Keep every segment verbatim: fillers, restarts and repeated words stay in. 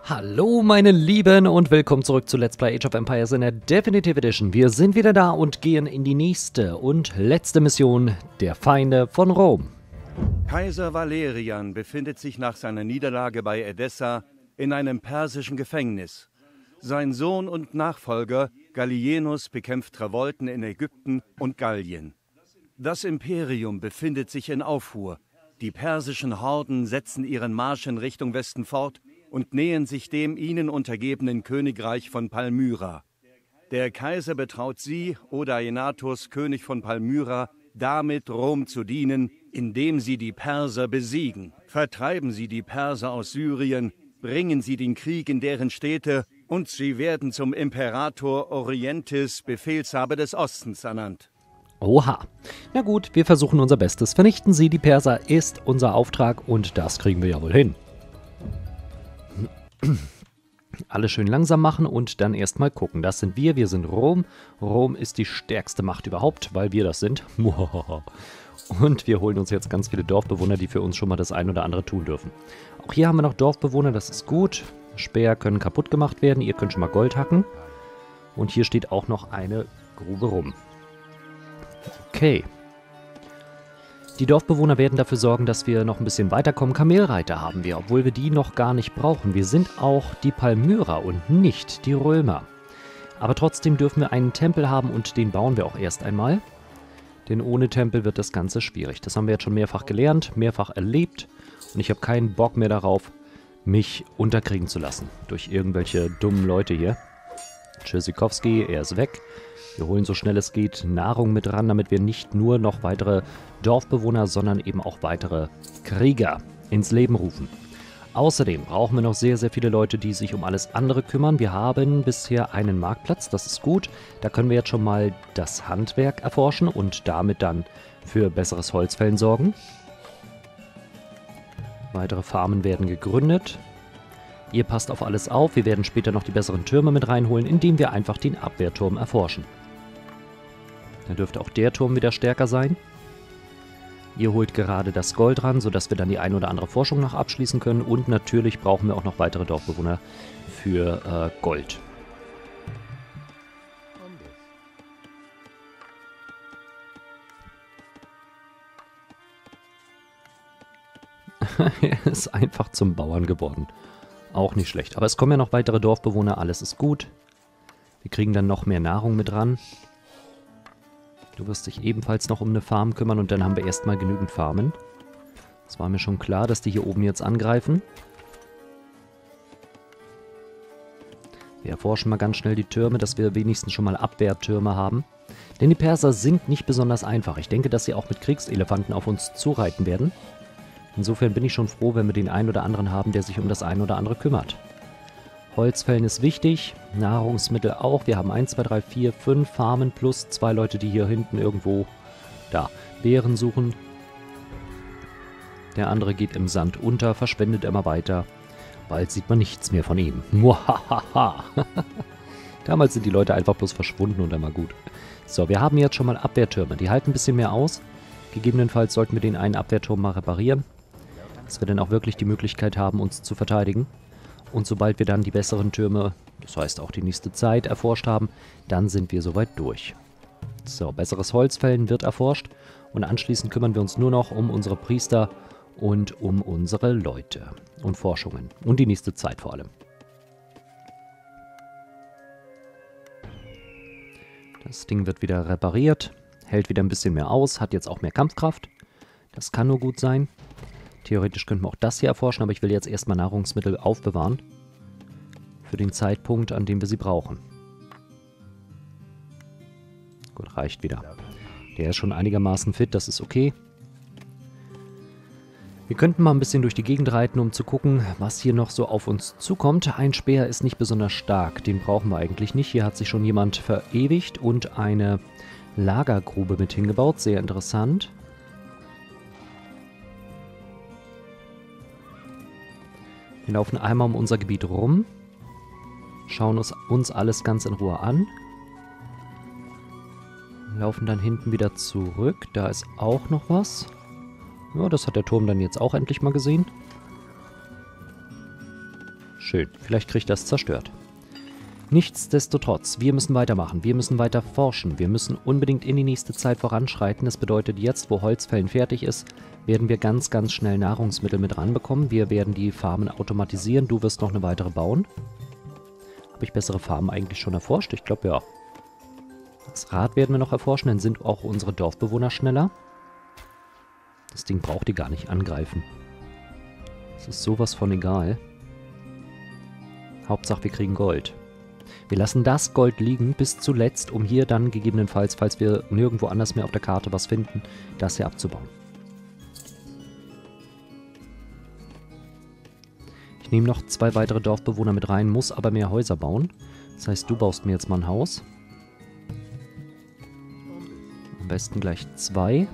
Hallo meine Lieben und willkommen zurück zu Let's Play Age of Empires in der Definitive Edition. Wir sind wieder da und gehen in die nächste und letzte Mission der Feinde von Rom. Kaiser Valerian befindet sich nach seiner Niederlage bei Edessa in einem persischen Gefängnis. Sein Sohn und Nachfolger Gallienus bekämpft Revolten in Ägypten und Gallien. Das Imperium befindet sich in Aufruhr. Die persischen Horden setzen ihren Marsch in Richtung Westen fort und nähern sich dem ihnen untergebenen Königreich von Palmyra. Der Kaiser betraut sie, Odaenathus, König von Palmyra, damit Rom zu dienen, indem sie die Perser besiegen. Vertreiben sie die Perser aus Syrien, bringen sie den Krieg in deren Städte und sie werden zum Imperator Orientis, Befehlshaber des Ostens, ernannt. Oha. Na gut, wir versuchen unser Bestes. Vernichten Sie die Perser ist unser Auftrag und das kriegen wir ja wohl hin. Alles schön langsam machen und dann erstmal gucken. Das sind wir, wir sind Rom. Rom ist die stärkste Macht überhaupt, weil wir das sind. Und wir holen uns jetzt ganz viele Dorfbewohner, die für uns schon mal das ein oder andere tun dürfen. Auch hier haben wir noch Dorfbewohner, das ist gut. Speer können kaputt gemacht werden, ihr könnt schon mal Gold hacken. Und hier steht auch noch eine Grube rum. Okay. Die Dorfbewohner werden dafür sorgen, dass wir noch ein bisschen weiterkommen. Kamelreiter haben wir, obwohl wir die noch gar nicht brauchen. Wir sind auch die Palmyrer und nicht die Römer. Aber trotzdem dürfen wir einen Tempel haben und den bauen wir auch erst einmal. Denn ohne Tempel wird das Ganze schwierig. Das haben wir jetzt schon mehrfach gelernt, mehrfach erlebt. Und ich habe keinen Bock mehr darauf, mich unterkriegen zu lassen. Durch irgendwelche dummen Leute hier. Tschüssikowski, er ist weg. Wir holen so schnell es geht Nahrung mit ran, damit wir nicht nur noch weitere Dorfbewohner, sondern eben auch weitere Krieger ins Leben rufen. Außerdem brauchen wir noch sehr, sehr viele Leute, die sich um alles andere kümmern. Wir haben bisher einen Marktplatz, das ist gut. Da können wir jetzt schon mal das Handwerk erforschen und damit dann für besseres Holzfällen sorgen. Weitere Farmen werden gegründet. Ihr passt auf alles auf. Wir werden später noch die besseren Türme mit reinholen, indem wir einfach den Abwehrturm erforschen. Dann dürfte auch der Turm wieder stärker sein. Ihr holt gerade das Gold ran, sodass wir dann die ein oder andere Forschung noch abschließen können. Und natürlich brauchen wir auch noch weitere Dorfbewohner für äh, Gold. Er ist einfach zum Bauern geworden. Auch nicht schlecht. Aber es kommen ja noch weitere Dorfbewohner, alles ist gut. Wir kriegen dann noch mehr Nahrung mit ran. Du wirst dich ebenfalls noch um eine Farm kümmern und dann haben wir erstmal genügend Farmen. Es war mir schon klar, dass die hier oben jetzt angreifen. Wir erforschen mal ganz schnell die Türme, dass wir wenigstens schon mal Abwehrtürme haben. Denn die Perser sind nicht besonders einfach. Ich denke, dass sie auch mit Kriegselefanten auf uns zureiten werden. Insofern bin ich schon froh, wenn wir den einen oder anderen haben, der sich um das ein oder andere kümmert. Holzfällen ist wichtig, Nahrungsmittel auch. Wir haben eins, zwei, drei, vier, fünf Farmen plus zwei Leute, die hier hinten irgendwo, da, Beeren suchen. Der andere geht im Sand unter, verschwendet immer weiter. Bald sieht man nichts mehr von ihm. Muahaha. Damals sind die Leute einfach bloß verschwunden und immer gut. So, wir haben jetzt schon mal Abwehrtürme. Die halten ein bisschen mehr aus. Gegebenenfalls sollten wir den einen Abwehrturm mal reparieren, dass wir dann auch wirklich die Möglichkeit haben, uns zu verteidigen. Und sobald wir dann die besseren Türme, das heißt auch die nächste Zeit, erforscht haben, dann sind wir soweit durch. So, besseres Holzfällen wird erforscht und anschließend kümmern wir uns nur noch um unsere Priester und um unsere Leute und Forschungen und die nächste Zeit vor allem. Das Ding wird wieder repariert, hält wieder ein bisschen mehr aus, hat jetzt auch mehr Kampfkraft. Das kann nur gut sein. Theoretisch könnten wir auch das hier erforschen, aber ich will jetzt erstmal Nahrungsmittel aufbewahren. Für den Zeitpunkt, an dem wir sie brauchen. Gut, reicht wieder. Der ist schon einigermaßen fit, das ist okay. Wir könnten mal ein bisschen durch die Gegend reiten, um zu gucken, was hier noch so auf uns zukommt. Ein Speer ist nicht besonders stark, den brauchen wir eigentlich nicht. Hier hat sich schon jemand verewigt und eine Lagergrube mit hingebaut, sehr interessant. Wir laufen einmal um unser Gebiet rum, schauen uns, uns alles ganz in Ruhe an, laufen dann hinten wieder zurück. Da ist auch noch was. Ja, das hat der Turm dann jetzt auch endlich mal gesehen. Schön. Vielleicht kriege ich das zerstört. Nichtsdestotrotz, wir müssen weitermachen. Wir müssen weiter forschen. Wir müssen unbedingt in die nächste Zeit voranschreiten. Das bedeutet, jetzt, wo Holzfällen fertig ist, werden wir ganz, ganz schnell Nahrungsmittel mit ranbekommen. Wir werden die Farmen automatisieren. Du wirst noch eine weitere bauen. Habe ich bessere Farmen eigentlich schon erforscht? Ich glaube, ja. Das Rad werden wir noch erforschen. Dann sind auch unsere Dorfbewohner schneller. Das Ding braucht die gar nicht angreifen. Das ist sowas von egal. Hauptsache, wir kriegen Gold. Wir lassen das Gold liegen bis zuletzt, um hier dann gegebenenfalls, falls wir nirgendwo anders mehr auf der Karte was finden, das hier abzubauen. Ich nehme noch zwei weitere Dorfbewohner mit rein, muss aber mehr Häuser bauen. Das heißt, du baust mir jetzt mal ein Haus. Am besten gleich zwei.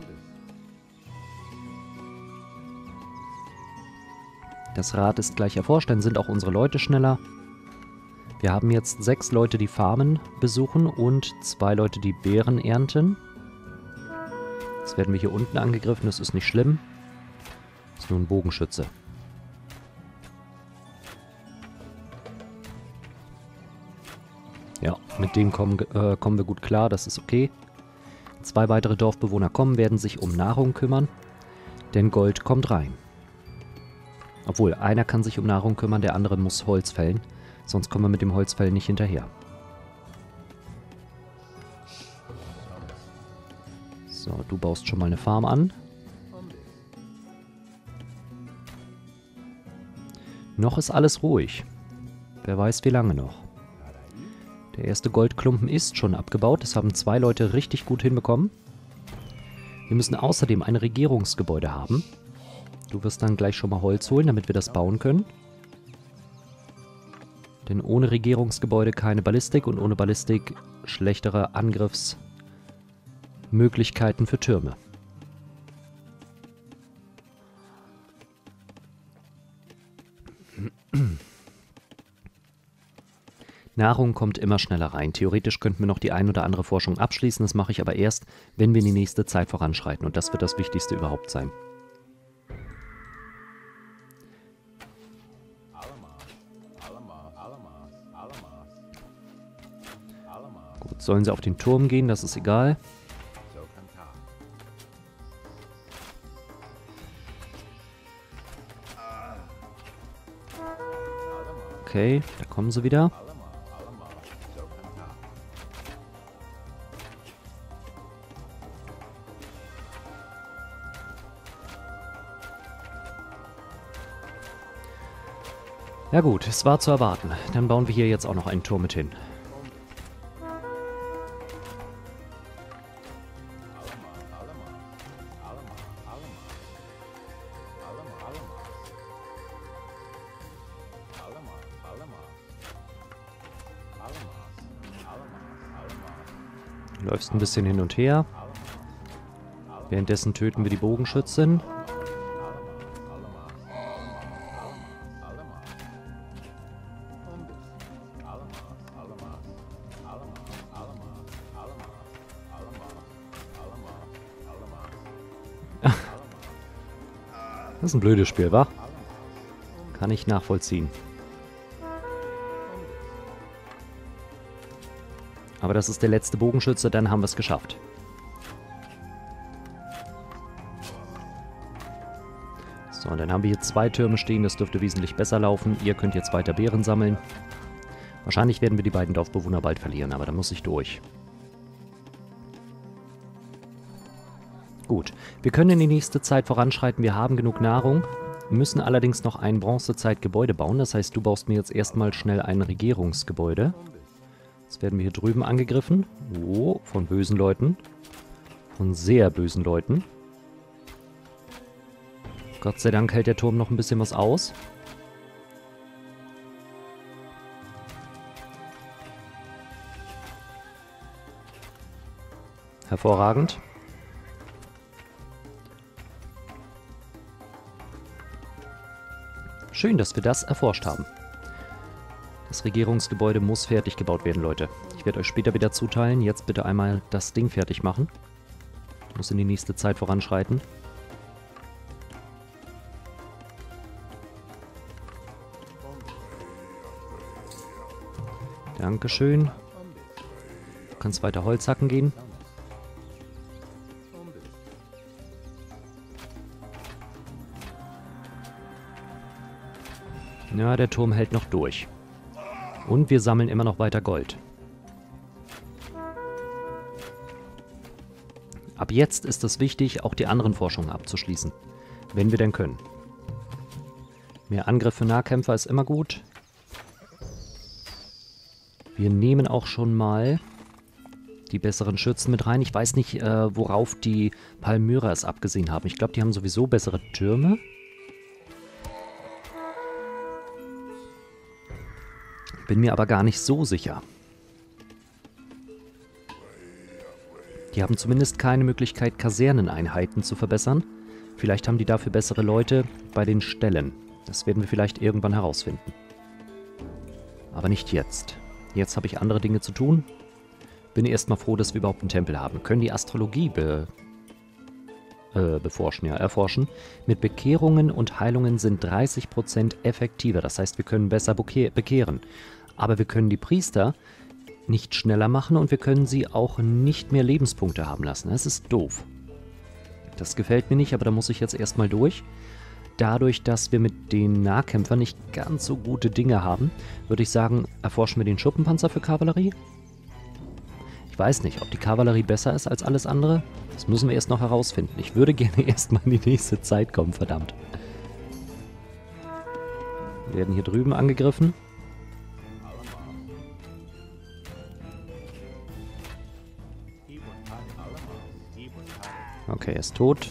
Das Rad ist gleich erforscht, dann sind auch unsere Leute schneller. Wir haben jetzt sechs Leute, die Farmen besuchen und zwei Leute, die Beeren ernten. Jetzt werden wir hier unten angegriffen, das ist nicht schlimm. Das ist nur ein Bogenschütze. Ja, mit dem kommen, äh, kommen wir gut klar, das ist okay. Zwei weitere Dorfbewohner kommen, werden sich um Nahrung kümmern, denn Gold kommt rein. Obwohl, einer kann sich um Nahrung kümmern, der andere muss Holz fällen. Sonst kommen wir mit dem Holzfällen nicht hinterher. So, du baust schon mal eine Farm an. Noch ist alles ruhig. Wer weiß, wie lange noch. Der erste Goldklumpen ist schon abgebaut. Das haben zwei Leute richtig gut hinbekommen. Wir müssen außerdem ein Regierungsgebäude haben. Du wirst dann gleich schon mal Holz holen, damit wir das bauen können. Denn ohne Regierungsgebäude keine Ballistik und ohne Ballistik schlechtere Angriffsmöglichkeiten für Türme. Nahrung kommt immer schneller rein. Theoretisch könnten wir noch die ein oder andere Forschung abschließen. Das mache ich aber erst, wenn wir in die nächste Zeit voranschreiten. Und das wird das Wichtigste überhaupt sein. Gut, sollen sie auf den Turm gehen, das ist egal. Okay, da kommen sie wieder. Ja gut, es war zu erwarten. Dann bauen wir hier jetzt auch noch einen Turm mit hin. Du läufst ein bisschen hin und her. Währenddessen töten wir die Bogenschützen. Das ist ein blödes Spiel, wa? Kann ich nachvollziehen. Aber das ist der letzte Bogenschütze, dann haben wir es geschafft. So, und dann haben wir hier zwei Türme stehen, das dürfte wesentlich besser laufen. Ihr könnt jetzt weiter Beeren sammeln. Wahrscheinlich werden wir die beiden Dorfbewohner bald verlieren, aber da muss ich durch. Gut, wir können in die nächste Zeit voranschreiten, wir haben genug Nahrung, müssen allerdings noch ein Bronzezeitgebäude bauen. Das heißt, du baust mir jetzt erstmal schnell ein Regierungsgebäude. Jetzt werden wir hier drüben angegriffen. Oh, von bösen Leuten. Von sehr bösen Leuten. Gott sei Dank hält der Turm noch ein bisschen was aus. Hervorragend. Schön, dass wir das erforscht haben. Das Regierungsgebäude muss fertig gebaut werden, Leute. Ich werde euch später wieder zuteilen. Jetzt bitte einmal das Ding fertig machen. Ich muss in die nächste Zeit voranschreiten. Dankeschön. Du kannst weiter Holz hacken gehen. Ja, der Turm hält noch durch. Und wir sammeln immer noch weiter Gold. Ab jetzt ist es wichtig, auch die anderen Forschungen abzuschließen. Wenn wir denn können. Mehr Angriff für Nahkämpfer ist immer gut. Wir nehmen auch schon mal die besseren Schützen mit rein. Ich weiß nicht, äh, worauf die Palmyra es abgesehen haben. Ich glaube, die haben sowieso bessere Türme. Bin mir aber gar nicht so sicher. Die haben zumindest keine Möglichkeit, Kaserneneinheiten zu verbessern. Vielleicht haben die dafür bessere Leute bei den Ställen. Das werden wir vielleicht irgendwann herausfinden. Aber nicht jetzt. Jetzt habe ich andere Dinge zu tun. Bin erstmal froh, dass wir überhaupt einen Tempel haben. Können die Astrologie be, äh, beforschen, ja, erforschen. Mit Bekehrungen und Heilungen sind dreißig Prozent effektiver. Das heißt, wir können besser bekehren. Aber wir können die Priester nicht schneller machen und wir können sie auch nicht mehr Lebenspunkte haben lassen. Das ist doof. Das gefällt mir nicht, aber da muss ich jetzt erstmal durch. Dadurch, dass wir mit den Nahkämpfern nicht ganz so gute Dinge haben, würde ich sagen, erforschen wir den Schuppenpanzer für Kavallerie. Ich weiß nicht, ob die Kavallerie besser ist als alles andere. Das müssen wir erst noch herausfinden. Ich würde gerne erstmal in die nächste Zeit kommen, verdammt. Wir werden hier drüben angegriffen. Okay, er ist tot.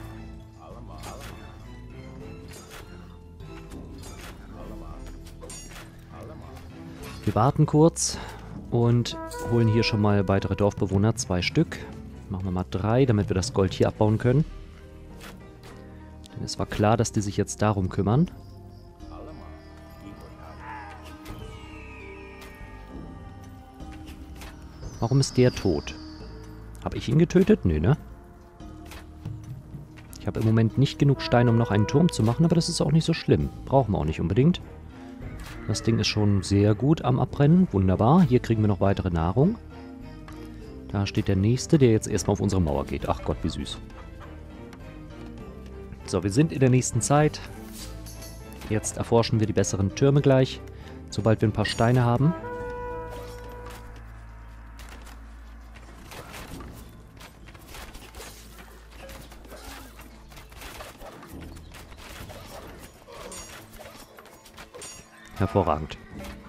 Wir warten kurz und holen hier schon mal weitere Dorfbewohner, zwei Stück. Machen wir mal drei, damit wir das Gold hier abbauen können. Denn es war klar, dass die sich jetzt darum kümmern. Warum ist der tot? Habe ich ihn getötet? Nee, ne? Ich habe im Moment nicht genug Steine, um noch einen Turm zu machen, aber das ist auch nicht so schlimm. Brauchen wir auch nicht unbedingt. Das Ding ist schon sehr gut am Abbrennen. Wunderbar. Hier kriegen wir noch weitere Nahrung. Da steht der nächste, der jetzt erstmal auf unsere Mauer geht. Ach Gott, wie süß. So, wir sind in der nächsten Zeit. Jetzt erforschen wir die besseren Türme gleich, sobald wir ein paar Steine haben. Hervorragend.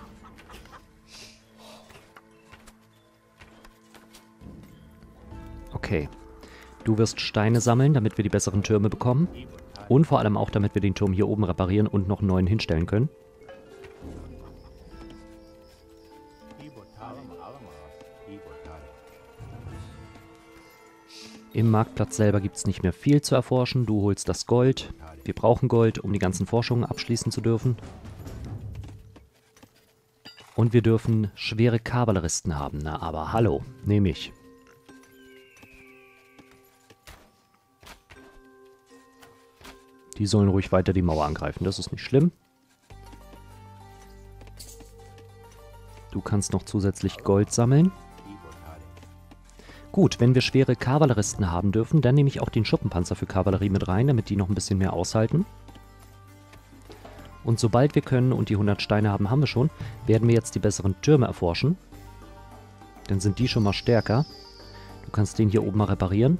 Okay. Du wirst Steine sammeln, damit wir die besseren Türme bekommen. Und vor allem auch, damit wir den Turm hier oben reparieren und noch einen neuen hinstellen können. Im Marktplatz selber gibt es nicht mehr viel zu erforschen. Du holst das Gold. Wir brauchen Gold, um die ganzen Forschungen abschließen zu dürfen. Und wir dürfen schwere Kavalleristen haben. Na, aber hallo, nehme ich. Die sollen ruhig weiter die Mauer angreifen, das ist nicht schlimm. Du kannst noch zusätzlich Gold sammeln. Gut, wenn wir schwere Kavalleristen haben dürfen, dann nehme ich auch den Schuppenpanzer für Kavallerie mit rein, damit die noch ein bisschen mehr aushalten. Und sobald wir können und die hundert Steine haben, haben wir schon, werden wir jetzt die besseren Türme erforschen. Dann sind die schon mal stärker. Du kannst den hier oben mal reparieren.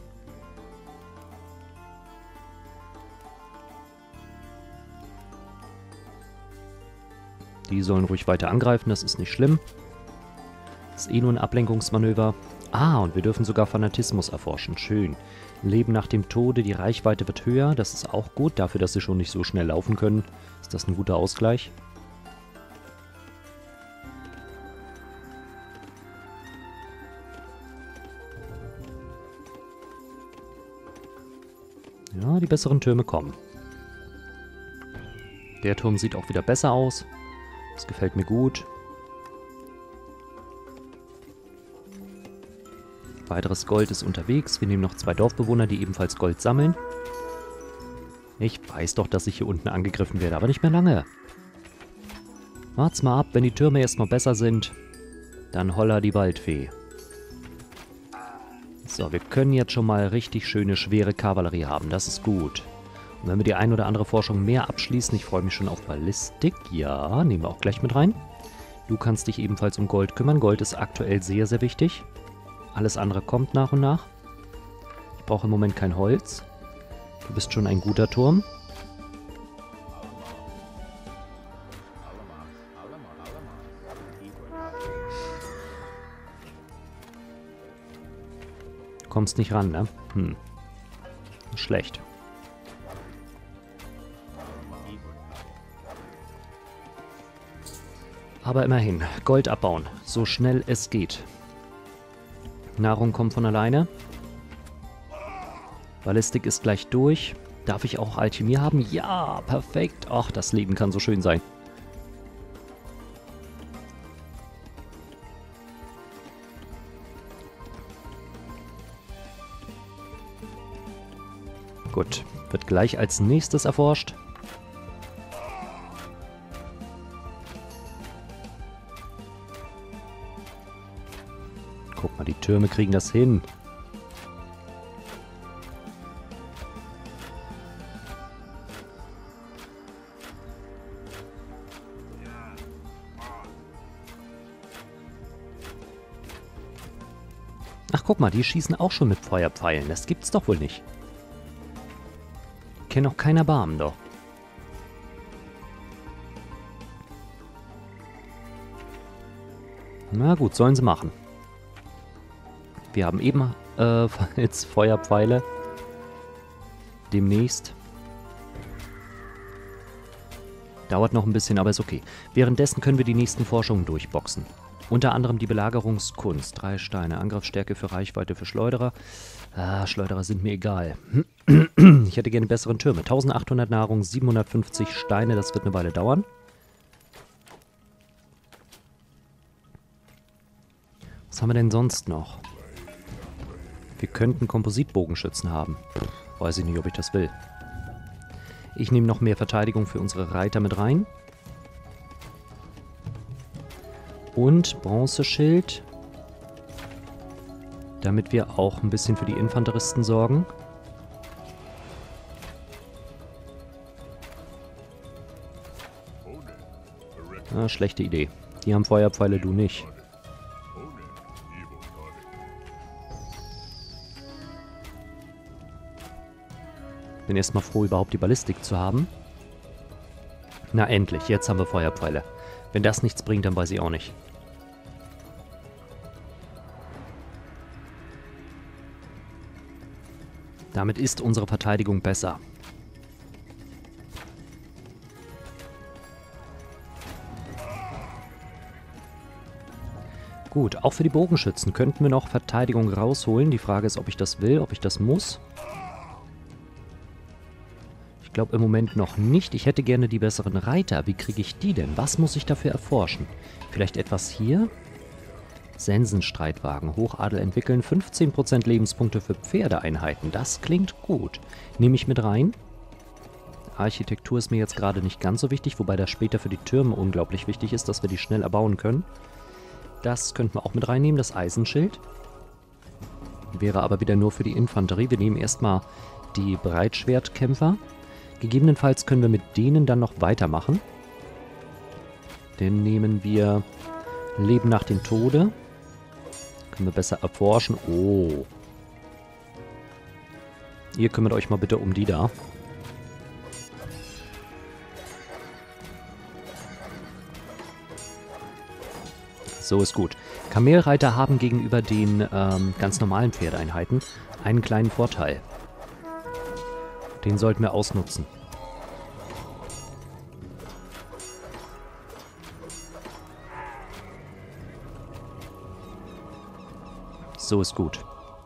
Die sollen ruhig weiter angreifen, das ist nicht schlimm. Das ist eh nur ein Ablenkungsmanöver. Ah, und wir dürfen sogar Fanatismus erforschen. Schön. Leben nach dem Tode, die Reichweite wird höher. Das ist auch gut. Dafür, dass sie schon nicht so schnell laufen können, ist das ein guter Ausgleich. Ja, die besseren Türme kommen. Der Turm sieht auch wieder besser aus. Das gefällt mir gut. Weiteres Gold ist unterwegs. Wir nehmen noch zwei Dorfbewohner, die ebenfalls Gold sammeln. Ich weiß doch, dass ich hier unten angegriffen werde, aber nicht mehr lange. Wart's mal ab, wenn die Türme erstmal besser sind, Dann holla die Waldfee. So, wir können jetzt schon mal richtig schöne, schwere Kavallerie haben. Das ist gut. Und wenn wir die ein oder andere Forschung mehr abschließen, ich freue mich schon auf Ballistik. Ja, nehmen wir auch gleich mit rein. Du kannst dich ebenfalls um Gold kümmern. Gold ist aktuell sehr, sehr wichtig. Alles andere kommt nach und nach. Ich brauche im Moment kein Holz. Du bist schon ein guter Turm. Kommst nicht ran, ne? Hm. Schlecht. Aber immerhin, Gold abbauen, so schnell es geht. Nahrung kommt von alleine. Ballistik ist gleich durch. Darf ich auch Alchemie haben? Ja, perfekt. Ach, das Leben kann so schön sein. Gut, wird gleich als nächstes erforscht. Guck mal, die Türme kriegen das hin. Ach, guck mal, die schießen auch schon mit Feuerpfeilen. Das gibt's doch wohl nicht. Kennt auch keiner Barmen, doch. Na gut, sollen sie machen. Wir haben eben äh, jetzt Feuerpfeile. Demnächst. Dauert noch ein bisschen, aber ist okay. Währenddessen können wir die nächsten Forschungen durchboxen. Unter anderem die Belagerungskunst. Drei Steine. Angriffsstärke für Reichweite für Schleuderer. Ah, Schleuderer sind mir egal. Ich hätte gerne besseren Türme. eintausendachthundert Nahrung, siebenhundertfünfzig Steine. Das wird eine Weile dauern. Was haben wir denn sonst noch? Wir könnten Kompositbogenschützen haben. Pff, weiß ich nicht, ob ich das will. Ich nehme noch mehr Verteidigung für unsere Reiter mit rein. Und Bronzeschild. Damit wir auch ein bisschen für die Infanteristen sorgen. Ah, schlechte Idee. Die haben Feuerpfeile, du nicht. Bin erstmal froh, überhaupt die Ballistik zu haben. Na endlich, jetzt haben wir Feuerpfeile. Wenn das nichts bringt, dann weiß ich auch nicht. Damit ist unsere Verteidigung besser. Gut, auch für die Bogenschützen könnten wir noch Verteidigung rausholen. Die Frage ist, ob ich das will, ob ich das muss. Ich glaube im Moment noch nicht. Ich hätte gerne die besseren Reiter. Wie kriege ich die denn? Was muss ich dafür erforschen? Vielleicht etwas hier? Sensenstreitwagen. Hochadel entwickeln. fünfzehn Prozent Lebenspunkte für Pferdeeinheiten. Das klingt gut. Nehme ich mit rein. Architektur ist mir jetzt gerade nicht ganz so wichtig, wobei das später für die Türme unglaublich wichtig ist, dass wir die schnell erbauen können. Das könnten wir auch mit reinnehmen, das Eisenschild. Wäre aber wieder nur für die Infanterie. Wir nehmen erstmal die Breitschwertkämpfer. Gegebenenfalls können wir mit denen dann noch weitermachen. Dann nehmen wir Leben nach dem Tode. Können wir besser erforschen. Oh. Ihr kümmert euch mal bitte um die da. So ist gut. Kamelreiter haben gegenüber den ähm, ganz normalen Pferdeeinheiten einen kleinen Vorteil. Den sollten wir ausnutzen. So ist gut.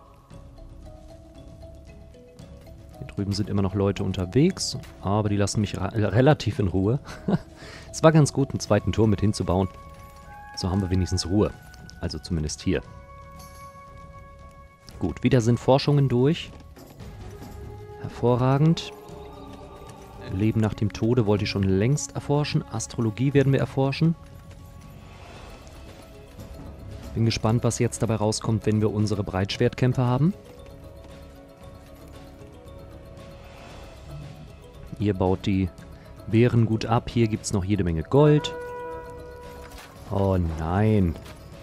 Hier drüben sind immer noch Leute unterwegs, aber die lassen mich relativ in Ruhe. Es war ganz gut, einen zweiten Turm mit hinzubauen. So haben wir wenigstens Ruhe. Also zumindest hier. Gut, wieder sind Forschungen durch. Hervorragend. Leben nach dem Tode wollte ich schon längst erforschen. Astrologie werden wir erforschen. Bin gespannt, was jetzt dabei rauskommt, wenn wir unsere Breitschwertkämpfer haben. Ihr baut die Beeren gut ab. Hier gibt es noch jede Menge Gold. Oh nein.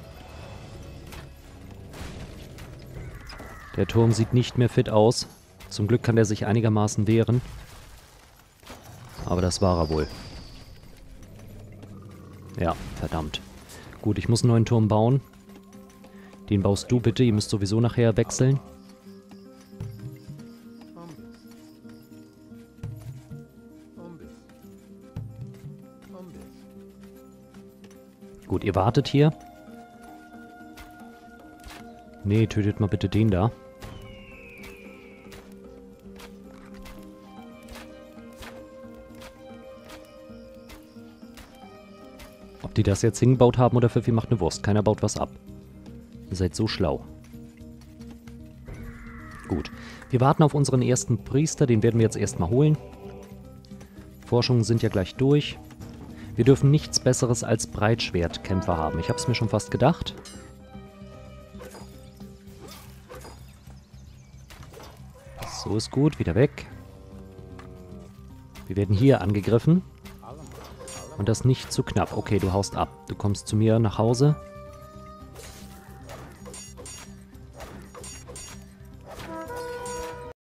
Der Turm sieht nicht mehr fit aus. Zum Glück kann der sich einigermaßen wehren. Aber das war er wohl. Ja, verdammt. Gut, ich muss einen neuen Turm bauen. Den baust du bitte. Ihr müsst sowieso nachher wechseln. Gut, ihr wartet hier. Nee, tötet mal bitte den da. Ob die das jetzt hingebaut haben oder für viel macht eine Wurst. Keiner baut was ab. Ihr seid so schlau. Gut. Wir warten auf unseren ersten Priester. Den werden wir jetzt erstmal holen. Forschungen sind ja gleich durch. Wir dürfen nichts Besseres als Breitschwertkämpfer haben. Ich habe es mir schon fast gedacht. So ist gut. Wieder weg. Wir werden hier angegriffen. Und das nicht zu knapp. Okay, du haust ab. Du kommst zu mir nach Hause.